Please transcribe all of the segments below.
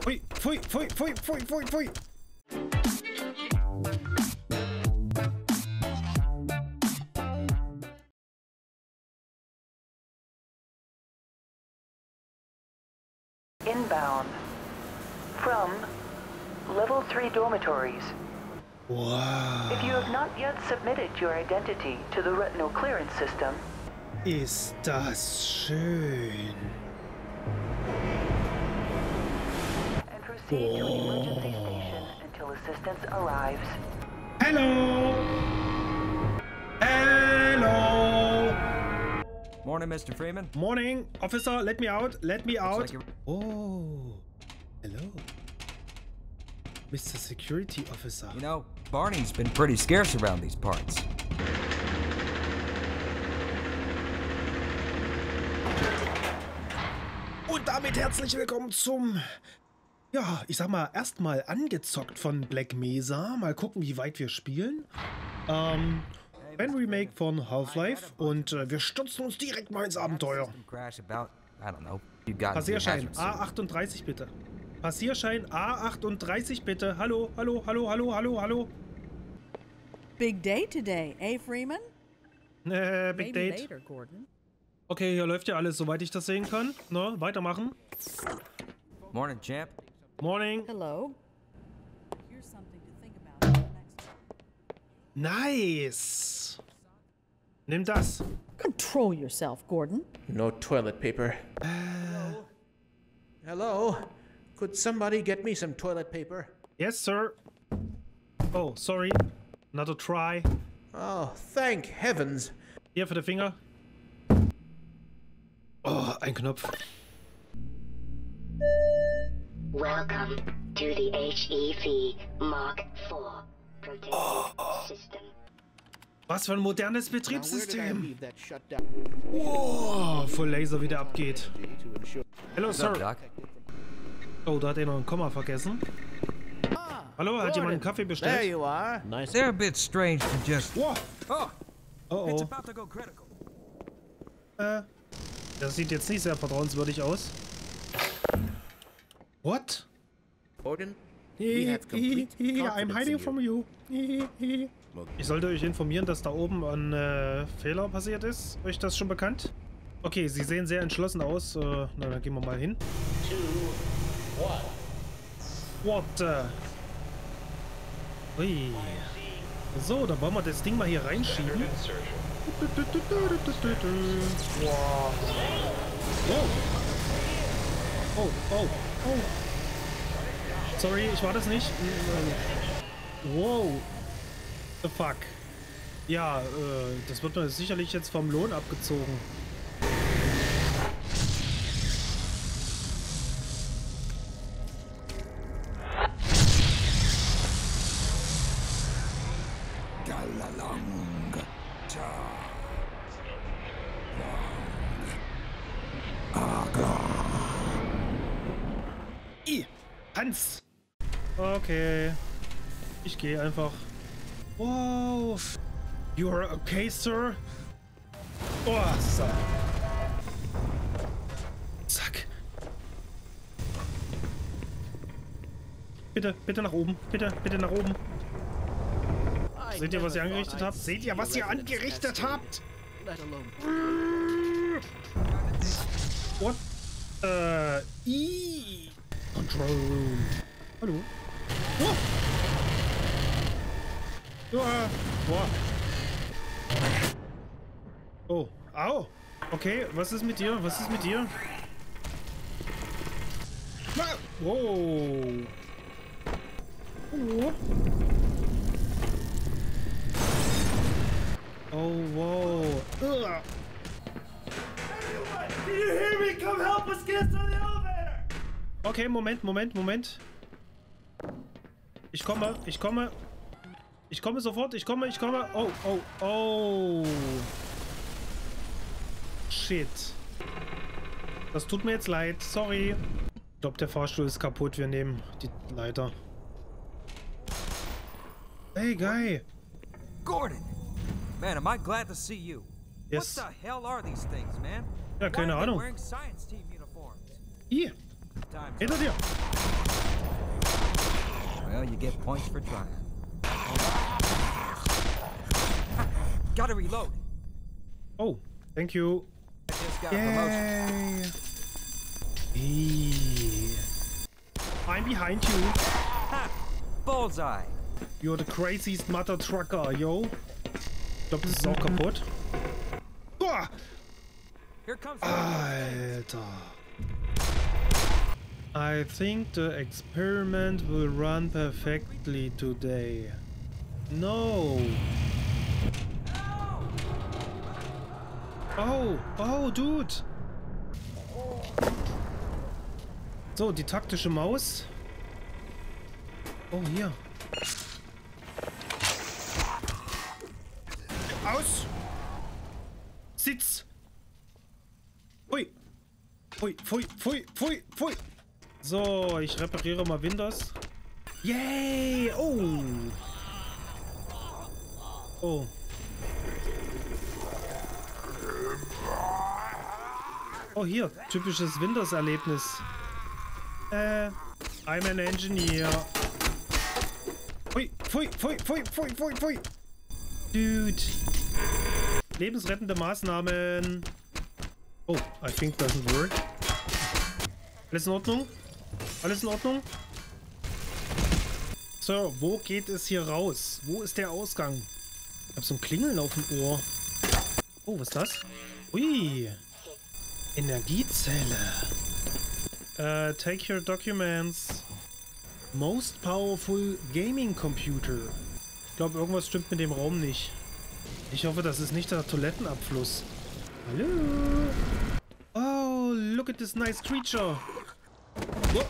Pfui, pfui, pfui, pfui, pfui, pfui, pfui. Inbound from level 3 dormitories. Wow. If you have not yet submitted your identity to the retinal clearance system, Ist das schön. and proceed to an emergency station until assistance arrives. Hello. Hello. Morning, Mr. Freeman. Morning, officer. Let me out. Let me out. like you're- Oh. Hello. Mr. Security Officer. You know, Barney's been pretty scarce around these parts. Und damit herzlich willkommen zum, ja, ich sag mal, erstmal angezockt von Black Mesa. Mal gucken, wie weit wir spielen. Ein Remake von Half-Life und wir stürzen uns direkt mal ins Abenteuer. Crash about, I don't know. You got Passierschein A38 bitte. Passierschein A38 bitte. Hallo, hallo, hallo, hallo, hallo, hallo. Big day today, eh, Freeman? Big Maybe Date. later, Gordon. Okay, hier läuft ja alles, soweit ich das sehen kann. Ne, weitermachen. Morning, champ. Morning. Hello. Here's something to think about for the next time. Nice. Nimm das. Control yourself, Gordon. No toilet paper. Hello? Could somebody get me some toilet paper? Yes, sir. Oh, sorry. Another try. Oh, thank heavens. Hier für den Finger. Oh, ein Knopf. Welcome to the HEV Mark IV Protection System. Was für ein modernes Now, where did I Betriebssystem. leave that shut down Oh, voll Laser, wie der abgeht. to ensure? Hello, What's up, sir. Doc? Oh, da hat er noch ein Komma vergessen. Hallo, hat jemand einen Kaffee There bestellt? you are. Nice. They're a bit strange to just... Wow. Oh, Oh, it's oh. about to go critical. Das sieht jetzt nicht sehr vertrauenswürdig aus. What? Gordon, we have complete I'm confidence hiding in from you. Ich sollte euch informieren, dass da oben ein Fehler passiert ist. Euch das schon bekannt? Okay, sie sehen sehr entschlossen aus. Na, dann gehen wir mal hin. What the? Ui. So, dann wollen wir das Ding mal hier reinschieben. Wow. Oh, oh, oh. Sorry, ich war das nicht. Wow. The fuck. Ja, das wird mir sicherlich jetzt vom Lohn abgezogen. Hans! Okay. Ich gehe einfach. Wow. You are okay, sir? Oh, so. Zack. Bitte, bitte nach oben. Bitte, bitte nach oben. Seht ihr, was ihr angerichtet habt? Seht ihr, was ihr angerichtet habt? Let alone. What? Control Room. Hallo? Oh! Boah. Oh, au. Okay, was ist mit dir? Was ist mit dir? Wow. Oh. Oh, wow. Ugh. Can you hear me? Come help us get to the elevator! Okay, Moment, Moment, Moment. Ich komme, ich komme. Ich komme sofort, ich komme, ich komme. Oh, oh, oh. Shit. Das tut mir jetzt leid, sorry. Ich glaube, der Fahrstuhl ist kaputt, wir nehmen die Leiter. Hey, Guy. Gordon! Man, am I glad to see you. Yes. What the hell are these things, man? Ja, keine Why are they Ahnung. wearing science team uniforms? Hier, Time's hinter up. dir. Well, you get points for trying. Gotta reload. Oh, thank you. I just got a promotion. Yay. I'm behind you. Ha! Bullseye. You're the craziest mother trucker, yo. Ich glaube, das ist auch kaputt. Uah! Here comes Alter. I think the experiment will run perfectly today. No. Oh, dude. So, die taktische Maus. Oh, hier. Aus! Sitz! Pfui! Pfui, pfui, pfui, pfui, pfui! So, ich repariere mal Windows. Yay! Oh! Oh. Oh, hier. Typisches Windows-Erlebnis. I'm an engineer. Pfui, pfui, pfui, pfui, pfui, pfui, pfui! Dude. Lebensrettende Maßnahmen. Oh, I think doesn't work. Alles in Ordnung? Alles in Ordnung? So, wo geht es hier raus? Wo ist der Ausgang? Ich habe so ein Klingeln auf dem Ohr. Oh, was ist das? Ui. Energiezelle. Take your documents. Most powerful gaming computer. Ich glaube, irgendwas stimmt mit dem Raum nicht. Ich hoffe, das ist nicht der Toilettenabfluss. Hallo? Oh, look at this nice creature. Oh.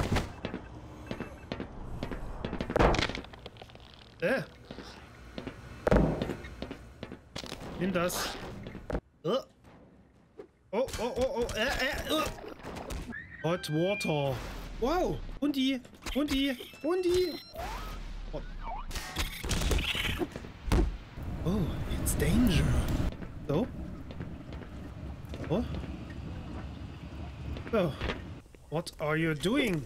Nimm das. Oh, oh, oh, oh. Hot water. Wow. Hundi. Hundi. Hundi. Oh. Oh, it's danger. So. Oh. Oh. What are you doing?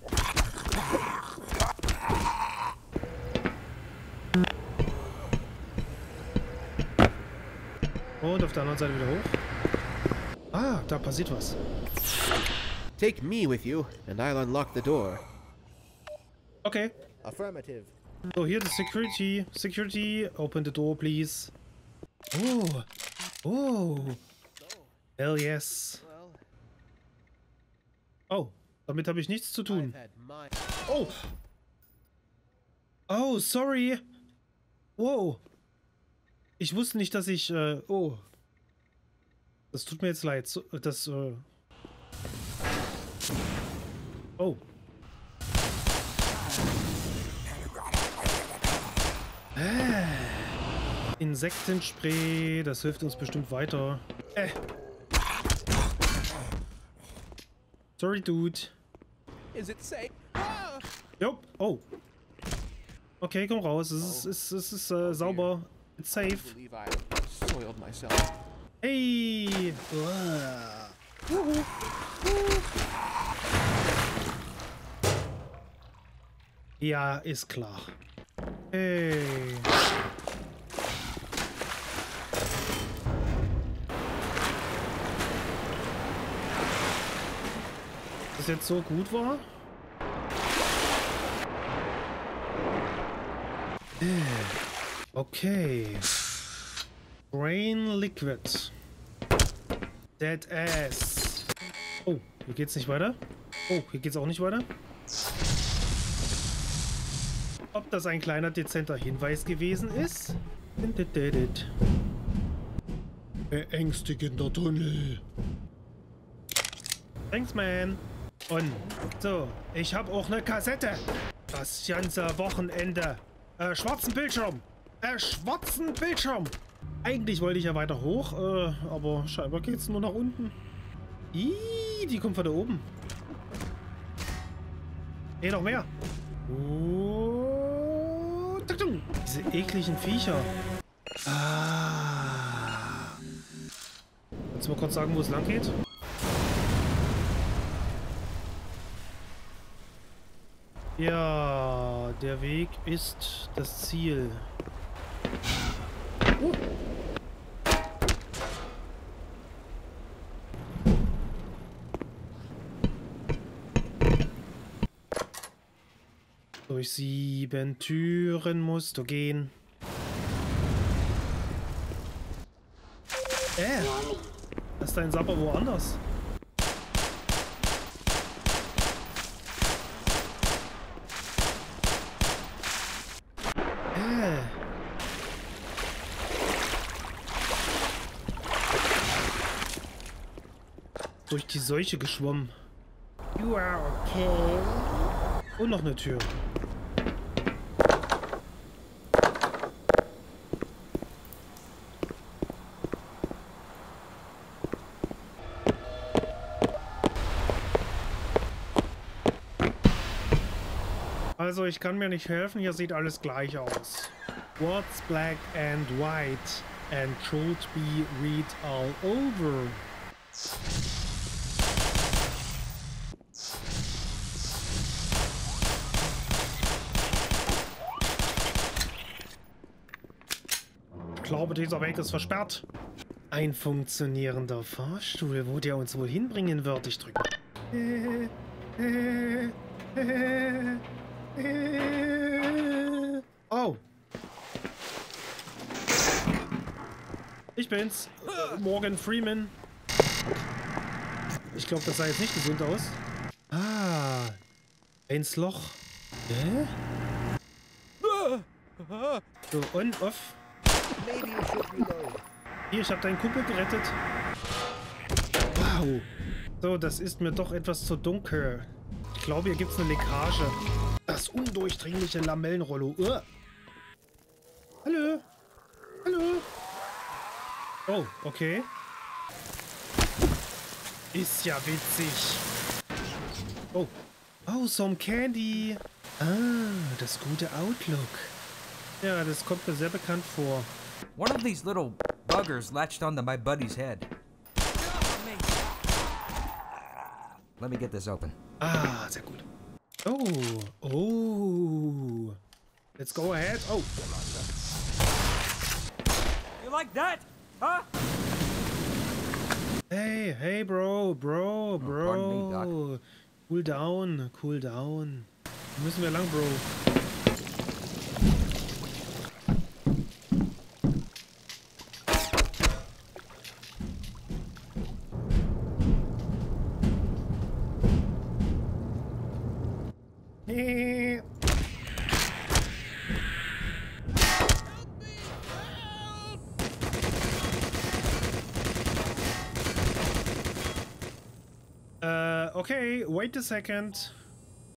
Und auf der anderen Seite wieder hoch. Ah, da passiert was. Take me with you, and I'll unlock the door. Okay. Affirmative. So, hier the security. Security, open the door, please. Oh. Oh. Hell yes. Oh, damit habe ich nichts zu tun. Oh. Oh, sorry. Wow. Ich wusste nicht, dass ich... oh. Das tut mir jetzt leid. Das... Oh. Insektenspray, das hilft uns bestimmt weiter. Sorry, dude. Is it safe? Ah! Jo. Oh. Okay, komm raus. Es ist sauber. It's safe. I believe I soiled myself. Hey. Ja, ist klar. Hey. Das jetzt so gut war? Okay. Brain Liquid. Dead Ass. Oh, hier geht's nicht weiter. Oh, hier geht's auch nicht weiter. Ob das ein kleiner dezenter Hinweis gewesen ist? Beängstigender Tunnel. Thanks, man. Und so, ich habe auch eine Kassette. Das ganze Wochenende. Schwarzen Bildschirm. Schwarzen Bildschirm. Eigentlich wollte ich ja weiter hoch, aber scheinbar geht's nur nach unten. Ih, die kommt von da oben. Nee, noch mehr. Oh, diese ekligen Viecher. Ah. Kannst du mal kurz sagen, wo es lang geht? Ja, der Weg ist das Ziel. Durch 7 Türen musst du gehen. Das ist dein Sapper woanders. Durch die Seuche geschwommen. You are okay. Und noch eine Tür. Also ich kann mir nicht helfen, hier sieht alles gleich aus. What's black and white and should be read all over? Ich glaube, dieser Weg ist versperrt. Ein funktionierender Fahrstuhl, wo der uns wohl hinbringen wird. Ich drücke. Oh. Ich bin's. Morgan Freeman. Ich glaube, das sah jetzt nicht gesund aus. Ah. Ins Loch. Hä? So, on, off. Hier, ich habe deinen Kumpel gerettet. Wow. So, das ist mir doch etwas zu dunkel. Ich glaube, hier gibt es eine Leckage. Das undurchdringliche Lamellenrollo. Hallo? Hallo? Oh, okay. Ist ja witzig. Oh. Oh, some candy. Ah, das gute Outlook. Ja, das kommt mir sehr bekannt vor. One of these little buggers latched onto my buddy's head. Let me get this open. Ah, sehr gut. Oh, oh. Let's go ahead. Oh. You like that? Huh? Hey, hey, bro. pardon me, Doc. Cool down, cool down. Wo müssen wir lang, Bro? Okay, wait a second.